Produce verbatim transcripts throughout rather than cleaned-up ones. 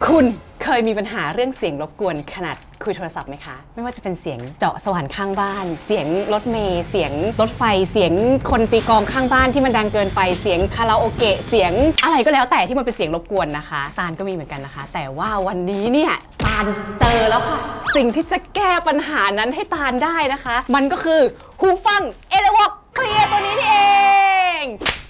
คุณเคยมีปัญหาเรื่องเสียงรบกวนขนาดคุยโทรศัพท์ไหมคะไม่ว่าจะเป็นเสียงเจาะสว่านข้างบ้านเสียงรถเมล์เสียงรถไฟเสียงคนตีกลองข้างบ้านที่มันดังเกินไปเสียงคาราโอเกะเสียงอะไรก็แล้วแต่ที่มันเป็นเสียงรบกวนนะคะตาลก็มีเหมือนกันนะคะแต่ว่าวันนี้เนี่ยตาลเจอแล้วค่ะสิ่งที่จะแก้ปัญหานั้นให้ตาลได้นะคะมันก็คือหูฟัง Airwalk Clear ตัวนี้นี่เอง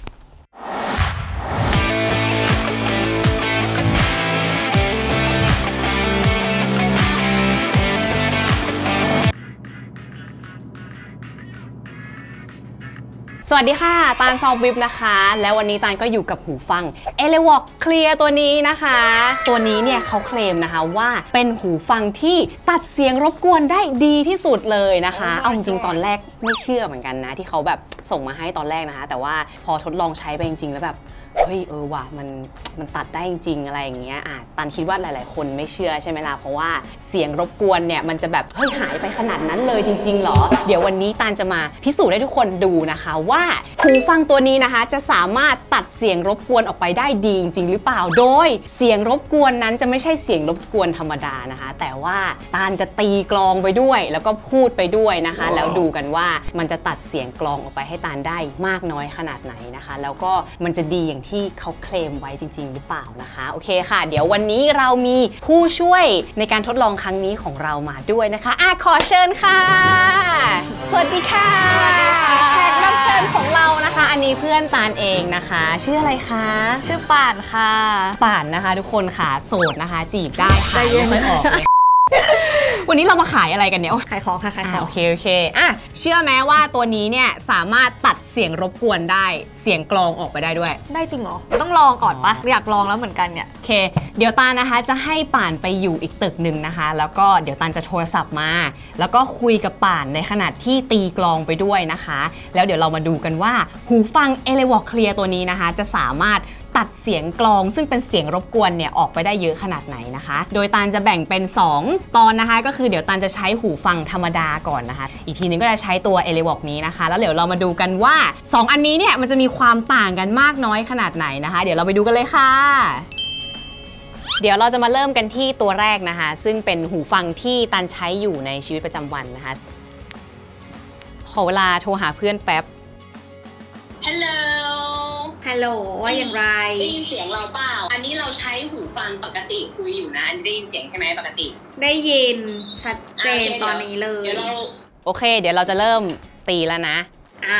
สวัสดีค่ะตาลซอฟวิบนะคะแล้ววันนี้ตาลก็อยู่กับหูฟัง Airwalk Clear ตัวนี้นะคะตัวนี้เนี่ยเขาเคลมนะคะว่าเป็นหูฟังที่ตัดเสียงรบกวนได้ดีที่สุดเลยนะคะเอาจริงๆตอนแรกไม่เชื่อเหมือนกันนะที่เขาแบบส่งมาให้ตอนแรกนะคะแต่ว่าพอทดลองใช้ไปจริงๆแล้วแบบเฮ้ยเออว่ะมันมันตัดได้จริงๆอะไรอย่างเงี้ยอ่ะตาลคิดว่าหลายๆคนไม่เชื่อใช่ไหมล่ะเพราะว่าเสียงรบกวนเนี่ยมันจะแบบเฮ้ยหายไปขนาดนั้นเลยจริงๆหรอเดี๋ยววันนี้ตาลจะมาพิสูจน์ให้ทุกคนดูนะคะว่าหูฟังตัวนี้นะคะจะสามารถตัดเสียงรบกวนออกไปได้ดีจริงๆหรือเปล่าโดยเสียงรบกวนนั้นจะไม่ใช่เสียงรบกวนธรรมดานะคะแต่ว่าตาลจะตีกลองไปด้วยแล้วก็พูดไปด้วยนะคะ wow. แล้วดูกันว่ามันจะตัดเสียงกลองออกไปให้ตาลได้มากน้อยขนาดไหนนะคะแล้วก็มันจะดีอย่างที่เขาเคลมไว้จริงๆหรือเปล่านะคะโอเคค่ะเดี๋ยววันนี้เรามีผู้ช่วยในการทดลองครั้งนี้ของเรามาด้วยนะคะอ่ะขอเชิญค่ะสวัสดีค่ะแขกรับเชิญของเรานะคะอันนี้เพื่อนตาลเองนะคะชื่ออะไรคะชื่อป่านค่ะป่านนะคะทุกคนค่ะโสดนะคะจีบได้ค่ะไม่ค่อยออกเลยวันนี้เรามาขายอะไรกันเนี่ยขายของค่ะขายของโอเคโอเคอ่ะเชื่อไหมว่าตัวนี้เนี่ยสามารถตัดเสียงรบกวนได้เสียงกลองออกไปได้ด้วยได้จริงเหรอต้องลองก่อนปะอยากลองแล้วเหมือนกันเนี่ยโอเคเดี๋ยวตาลนะคะจะให้ป่านไปอยู่อีกตึกหนึ่งนะคะแล้วก็เดี๋ยวตาลจะโทรศัพท์มาแล้วก็คุยกับป่านในขณะที่ตีกลองไปด้วยนะคะแล้วเดี๋ยวเรามาดูกันว่าหูฟัง Airwalk Clear ตัวนี้นะคะจะสามารถตัดเสียงกลองซึ่งเป็นเสียงรบกวนเนี่ยออกไปได้เยอะขนาดไหนนะคะโดยตาลจะแบ่งเป็นสองตอนนะคะก็คือเดี๋ยวตาลจะใช้หูฟังธรรมดาก่อนนะคะอีกทีนึงก็จะใช้ตัว Airwalk นี้นะคะแล้วเดี๋ยวเรามาดูกันว่าสองอันนี้เนี่ยมันจะมีความต่างกันมากน้อยขนาดไหนนะคะเดี๋ยวเราไปดูกันเลยค่ะเดี๋ยวเราจะมาเริ่มกันที่ตัวแรกนะคะซึ่งเป็นหูฟังที่ตาลใช้อยู่ในชีวิตประจำวันนะคะขอเวลาโทรหาเพื่อนแป๊บฮัลโหลฮัลโหลว่าอย่างไรได้ยินเสียงเราเปล่าอันนี้เราใช้หูฟังปกติคุยอยู่นะอันนี้ได้ยินเสียงใช่ไหมปกติได้ยินชัดเจนตอนนี้เลยเดี๋ยวเราโอเคเดี๋ยวเราจะเริ่มตีแล้วนะอ่ะ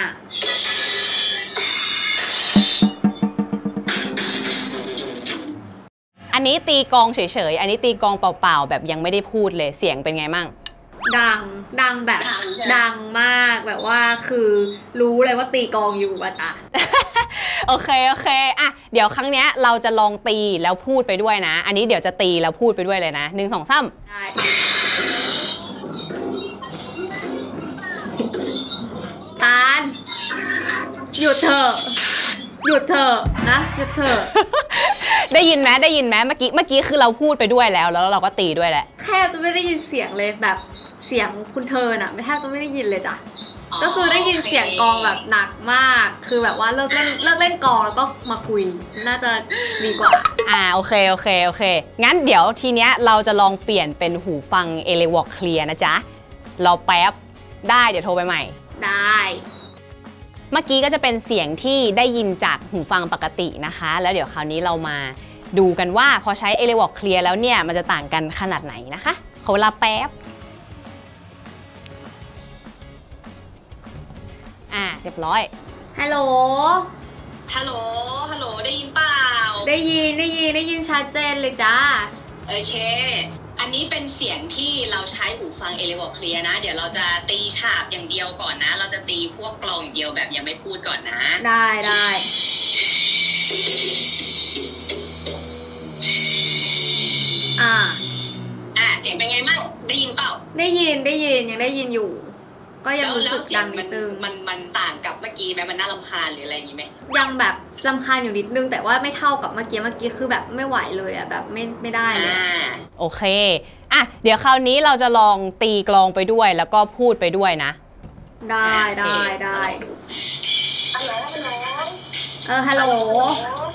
อันนี้ตีกลองเฉยๆอันนี้ตีกลองเปล่าๆแบบยังไม่ได้พูดเลยเสียงเป็นไงมั่งดังดังแบบดังมากแบบว่าคือรู้เลยว่าตีกลองอยู่ป่ะจ๊ะโอเคโอเคอ่ะเดี๋ยวครั้งนี้เราจะลองตีแล้วพูดไปด้วยนะอันนี้เดี๋ยวจะตีแล้วพูดไปด้วยเลยนะหนึ่งสองสามได้ตาลหยุดเถอะหยุดเถอะนะหยุดเถอะได้ยินไหมได้ยินไหมเมื่อกี้เมื่อกี้คือเราพูดไปด้วยแล้วแล้วเราก็ตีด้วยแหละแค่จะไม่ได้ยินเสียงเลยแบบเสียงคุณเธอน่ะไม่แทบจะไม่ได้ยินเลยจ้ะก็คือได้ยินเสียงกลองแบบหนักมากคือแบบว่าเลิกเล่นเลิกเล่นกลองแล้วก็มาคุยน่าจะดีกว่าอ่าโอเคโอเคโอเคงั้นเดี๋ยวทีเนี้ยเราจะลองเปลี่ยนเป็นหูฟัง Airwalk Clear นะจ๊ะเราแป๊บได้เดี๋ยวโทรไปใหม่ได้เมื่อกี้ก็จะเป็นเสียงที่ได้ยินจากหูฟังปกตินะคะแล้วเดี๋ยวคราวนี้เรามาดูกันว่าพอใช้ Airwalk Clear แล้วเนี่ยมันจะต่างกันขนาดไหนนะคะขอเวลาแป๊บอ่ะเรียบร้อยฮัลโหลฮัลโหลฮัลโหลได้ยินเปล่าได้ยินได้ยินได้ยินชัดเจนเลยจ้าโอเคอันนี้เป็นเสียงที่เราใช้หูฟัง Airwalk Clear นะเดี๋ยวเราจะตีฉาบอย่างเดียวก่อนนะเราจะตีพวกกลองอย่างเดียวแบบยังไม่พูดก่อนนะได้ได้อ่าอ่ะเสียงเป็นไงมั่งได้ยินเปล่าได้ยินได้ยินยังได้ยินอยู่ก็ยังรู้สึกดังนิดนึงมันมันต่างกับเมื่อกี้ไหมมันน่ารำคาญหรืออะไรอย่างนี้ไหมยังแบบรำคาญอยู่นิดนึงแต่ว่าไม่เท่ากับเมื่อกี้เมื่อกี้คือแบบไม่ไหวเลยอ่ะแบบไม่ไม่ได้เลยโอเคอ่ะเดี๋ยวคราวนี้เราจะลองตีกลองไปด้วยแล้วก็พูดไปด้วยนะได้ได้ได้ฮัลโหลฮัลโหลเออฮัลโหล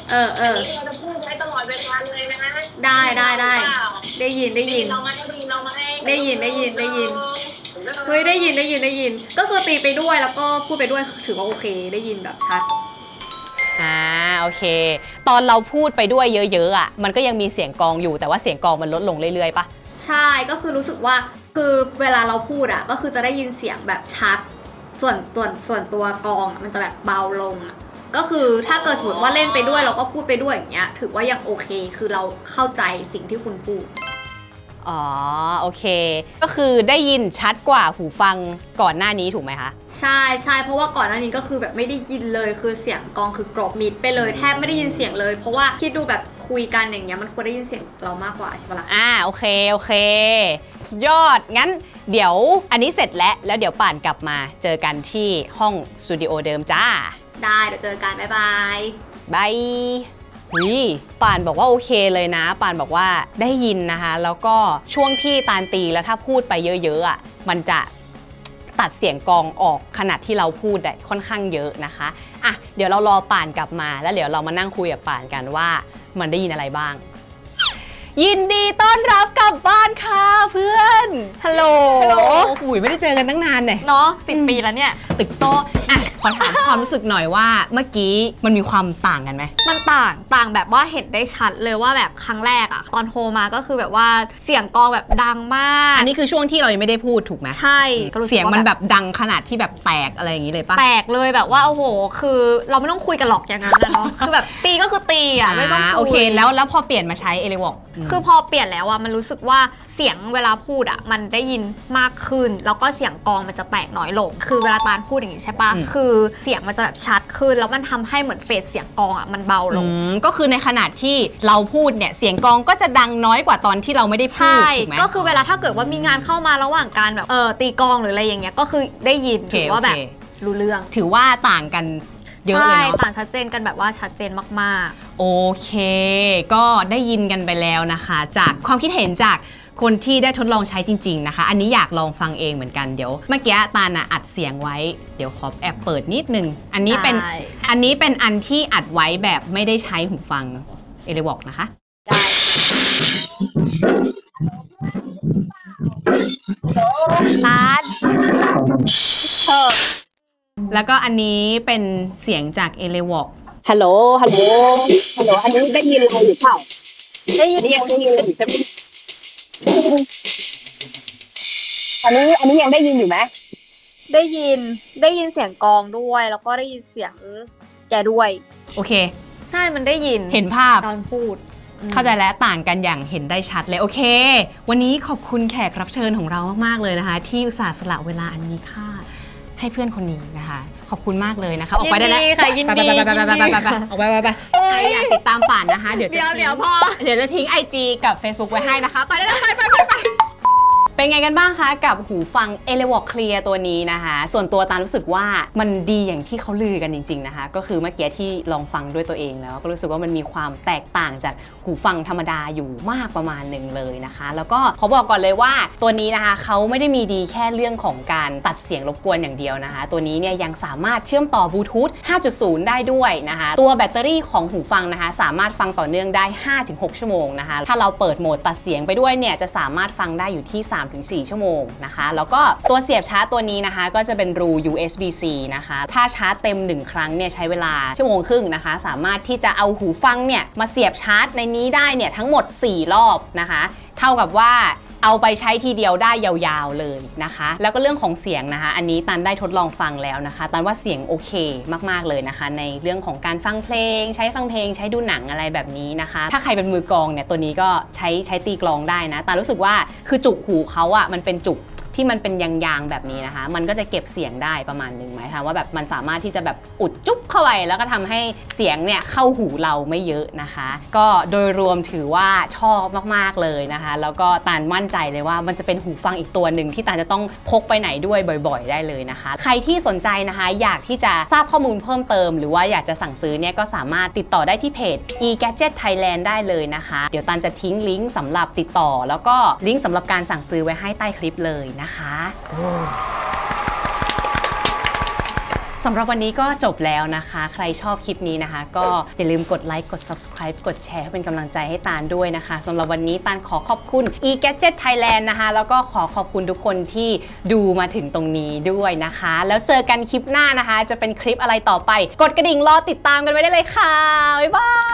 เออเอออันนี้เราจะพูดไว้ตลอดเวลาเลยนะได้ได้ได้ได้ยินได้ยินเรามาได้ยินเรามาให้ได้ยินได้ยินได้ยินเฮ้ยได้ยินได้ยินได้ยินก็คือตีไปด้วยแล้วก็พูดไปด้วยถือว่าโอเคได้ยินแบบชัดอ่าโอเคตอนเราพูดไปด้วยเยอะๆอ่ะมันก็ยังมีเสียงกลองอยู่แต่ว่าเสียงกลองมันลดลงเรื่อยๆปะใช่ก็คือรู้สึกว่าคือเวลาเราพูดอ่ะก็คือจะได้ยินเสียงแบบชัดส่วนส่วนส่วนตัวกลองมันจะแบบเบาลงอ่ะก็คือถ้าเกิดสมมติว่าเล่นไปด้วยเราก็พูดไปด้วยอย่างเงี้ยถือว่ายังโอเคคือเราเข้าใจสิ่งที่คุณพูดอ๋อโอเคก็คือได้ยินชัดกว่าหูฟังก่อนหน้านี้ถูกไหมคะใช่ใช่เพราะว่าก่อนหน้านี้ก็คือแบบไม่ได้ยินเลยคือเสียงกลองคือกรอบมิดไปเลยแทบไม่ได้ยินเสียงเลยเพราะว่าคิดดูแบบคุยกันอย่างเงี้ยมันควรได้ยินเสียงเรามากกว่าใช่ปะล่ะอ่าโอเคโอเคสุดยอดงั้นเดี๋ยวอันนี้เสร็จแล้วแล้วเดี๋ยวป่านกลับมาเจอกันที่ห้องสตูดิโอเดิมจ้าได้เดี๋ยวเจอกันบ๊ายบายบายวิป่านบอกว่าโอเคเลยนะป่านบอกว่าได้ยินนะคะแล้วก็ช่วงที่ตาลตีแล้วถ้าพูดไปเยอะๆอ่ะมันจะตัดเสียงกลองออกขณะที่เราพูดได้ค่อนข้างเยอะนะคะอ่ะเดี๋ยวเรารอป่านกลับมาแล้วเดี๋ยวเรามานั่งคุยกับป่านกันว่ามันได้ยินอะไรบ้างยินดีต้อนรับกลับบ้านค่ะเพื่อนฮัลโหลฮัลโหลหุยไม่ได้เจอกันตั้งนานเลยเนาะสิบปีแล้วเนี่ยตึกโตอ่ะขอถามความรู้สึกหน่อยว่าเมื่อกี้มันมีความต่างกันไหมมันต่างต่างแบบว่าเห็นได้ชัดเลยว่าแบบครั้งแรกอะตอนโทรมาก็คือแบบว่าเสียงกลองแบบดังมากอันนี้คือช่วงที่เรายังไม่ได้พูดถูกไหมใช่เสียงมันแบบดังขนาดที่แบบแตกอะไรอย่างนี้เลยปะแตกเลยแบบว่าโอ้โหคือเราไม่ต้องคุยกันหรอกอย่างนั้นนะเนาะคือแบบตีก็คือตีอะไม่ต้องคุยโอเคแล้วแล้วพอเปลี่ยนมาใช้เอเลวอกคือพอเปลี่ยนแล้วอะมันรู้สึกว่าเสียงเวลาพูดอะมันได้ยินมากขึ้นแล้วก็เสียงกลองมันจะแตกน้อยลงคือเวลาตาลพูดอย่างนี้ใช่ปะคือเสียงมันจะแบบชัดขึ้นแล้วมันทำให้เหมือนเฟสเสียงกลองอะมันเบาลงก็คือในขณะที่เราพูดเนี่ยเสียงกลองก็จะดังน้อยกว่าตอนที่เราไม่ได้พูดถูกไหมก็คือเวลาถ้าเกิดว่ามีงานเข้ามาระหว่างการแบบเออตีกลองหรืออะไรอย่างเงี้ยก็คือได้ยินถือว่าแบบรู้เรื่องถือว่าต่างกันเยอะเลยเนาะต่างชัดเจนกันแบบว่าชัดเจนมากๆโอเคก็ได้ยินกันไปแล้วนะคะจากความคิดเห็นจากคนที่ได้ทดลองใช้จริงๆนะคะอันนี้อยากลองฟังเองเหมือนกันเดี๋ยวเมื่อกี้ตาลอัดเสียงไว้เดี๋ยวขอแอบเปิดนิดนึงอันนี้เป็นอันนี้เป็นอันที่อัดไว้แบบไม่ได้ใช้หูฟังเอเลวอกนะคะได้ตาลเออแล้วก็อันนี้เป็นเสียงจากเอเลวอกฮัลโหลฮัลโหลฮัลโหลอันนี้ได้ยินเราอยู่เปล่าได้ยินยังได้ยินอยู่ใช่ไหมอันนี้อันนี้ยังได้ยินอยู่ไหมได้ยินได้ยินเสียงกลองด้วยแล้วก็ได้ยินเสียงแกด้วยโอเคใช่มันได้ยินเห็นภาพตอนพูดเข้าใจแล้วต่างกันอย่างเห็นได้ชัดเลยโอเควันนี้ขอบคุณแขกรับเชิญของเรามากๆเลยนะคะที่อุตส่าห์สละเวลาอันมีค่าให้เพื่อนคนนี้นะคะขอบคุณมากเลยนะคะออกไปได้แล้วยินดียินดีไปไปไปไปไปไปออกไปไปไปใครอยากติดตามป่านนะคะเดี๋ยวจะเดี๋ยวพอเดี๋ยวจะทิ้ง ไอ จี กับ Facebook ไว้ให้นะคะไปได้แล้วไปไปไปเป็นไงกันบ้างคะกับหูฟัง เอเลวอก Clear ตัวนี้นะคะส่วนตัวตารู้สึกว่ามันดีอย่างที่เขาลือกันจริงๆนะคะก็คือเมื่อกี้ที่ลองฟังด้วยตัวเองแล้วก็รู้สึกว่ามันมีความแตกต่างจากหูฟังธรรมดาอยู่มากประมาณหนึ่งเลยนะคะแล้วก็ขอบอกก่อนเลยว่าตัวนี้นะคะเขาไม่ได้มีดีแค่เรื่องของการตัดเสียงรบกวนอย่างเดียวนะคะตัวนี้เนี่ยยังสามารถเชื่อมต่อบลูทูธ ห้าจุดศูนย์ ได้ด้วยนะคะตัวแบตเตอรี่ของหูฟังนะคะสามารถฟังต่อเนื่องได้ ห้าถึงหก ชั่วโมงนะคะถ้าเราเปิดโหมดตัดเสียงไปด้วยเนี่ยจะสามารถฟังได้อยู่ที่ สามถึงสี่ ชั่วโมงนะคะแล้วก็ตัวเสียบชาร์จตัวนี้นะคะก็จะเป็นรู ยู เอส บี ซี นะคะถ้าชาร์จเต็มหนึ่งครั้งเนี่ยใช้เวลาชั่วโมงครึ่งนะคะสามารถที่จะเอาหูฟังเนี่ยมาเสียบชาร์จในนี้ได้เนี่ยทั้งหมดสี่รอบนะคะเท่ากับว่าเอาไปใช้ทีเดียวได้ยาวๆเลยนะคะแล้วก็เรื่องของเสียงนะคะอันนี้ตันได้ทดลองฟังแล้วนะคะตันว่าเสียงโอเคมากๆเลยนะคะในเรื่องของการฟังเพลงใช้ฟังเพลงใช้ดูหนังอะไรแบบนี้นะคะถ้าใครเป็นมือกลองเนี่ยตัวนี้ก็ใช้ใช้ตีกลองได้นะตันรู้สึกว่าคือจุกหูเขาอะมันเป็นจุกที่มันเป็นยางๆแบบนี้นะคะมันก็จะเก็บเสียงได้ประมาณหนึ่งไหมคะว่าแบบมันสามารถที่จะแบบอุดจุ๊บเข้าไปแล้วก็ทำให้เสียงเนี่ยเข้าหูเราไม่เยอะนะคะก็โดยรวมถือว่าชอบมากๆเลยนะคะแล้วก็ตาลมั่นใจเลยว่ามันจะเป็นหูฟังอีกตัวหนึ่งที่ตาลจะต้องพกไปไหนด้วยบ่อยๆได้เลยนะคะใครที่สนใจนะคะอยากที่จะทราบข้อมูลเพิ่มเติมหรือว่าอยากจะสั่งซื้อเนี่ยก็สามารถติดต่อได้ที่เพจ อี แกดเจ็ต ไทยแลนด์ ได้เลยนะคะเดี๋ยวตาลจะทิ้งลิงก์สำหรับติดต่อแล้วก็ลิงก์สำหรับการสั่งซื้อไว้ให้ใต้คลิปเลยนะคะสสำหรับวันนี้ก็จบแล้วนะคะ ใครชอบคลิปนี้นะคะ ก็อย่าลืมกดไลค์กด subscribe กดแชร์เป็นกำลังใจให้ตาลด้วยนะคะสำหรับวันนี้ตาลขอขอบคุณ e-gadget Thailand นะคะแล้วก็ขอขอบคุณทุกคนที่ดูมาถึงตรงนี้ด้วยนะคะแล้วเจอกันคลิปหน้านะคะจะเป็นคลิปอะไรต่อไปกดกระดิ่งรอติดตามกันไว้ได้เลยค่ะบ๊ายบาย